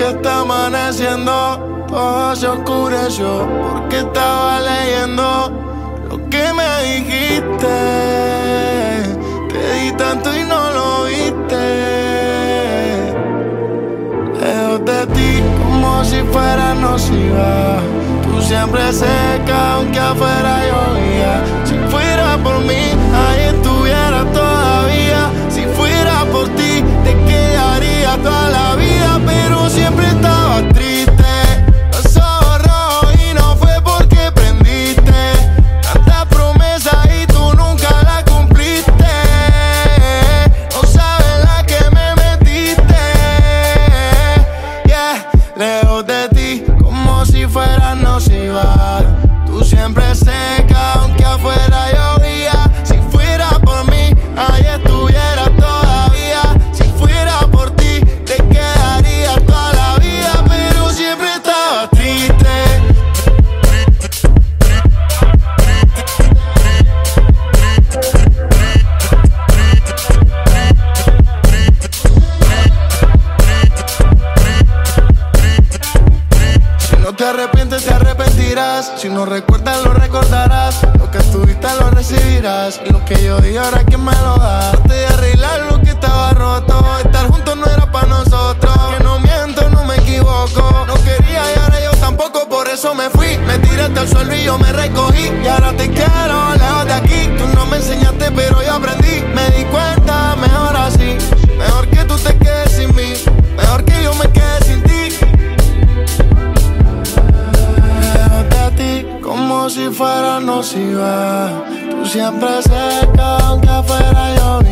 que está amaneciendo, todo se oscureció porque estaba leyendo lo que me dijiste. Te di tanto y no lo viste. Lejos de ti como si fuera nociva. Tú siempre seca aunque afuera llovía. Si fuera por mí, ahí estuviera todavía. Si fuera por ti, te quedaría toda la vida. Pero siempre estaba triste, los ojos rojos y no fue porque prendiste. Tantas promesas y tú nunca las cumpliste. No sabes la que me metiste. Yeah, lejos de ti como si fuera nociva. Tú siempre seca aunque afuera llovía. Si fuera por mí, ahí estuviera todavía. Si fuera por ti, te quedaría toda la vida. Pero siempre estaba triste. Si no te arrepientes, te arrepentirás. Si no recuerdas, lo recordarás. Lo que tuviste lo recibirás. Y lo que yo di ahora, ¿quién me lo da? Trate de arreglar lo que estaba roto. Estar juntos no era para nosotros. Que no miento, no me equivoco. No quería y ahora yo tampoco, por eso me fui. Me tiré hasta el suelo y yo me recogí. Y ahora te quiero lejos de aquí. Tú no me enseñaste, pero yo aprendí. Me di cuenta, mejor así. Mejor que tú te quedes sin mí. Mejor que yo me quede sin ti. Como si fuera nociva. Tú siempre seca aunque afuera yo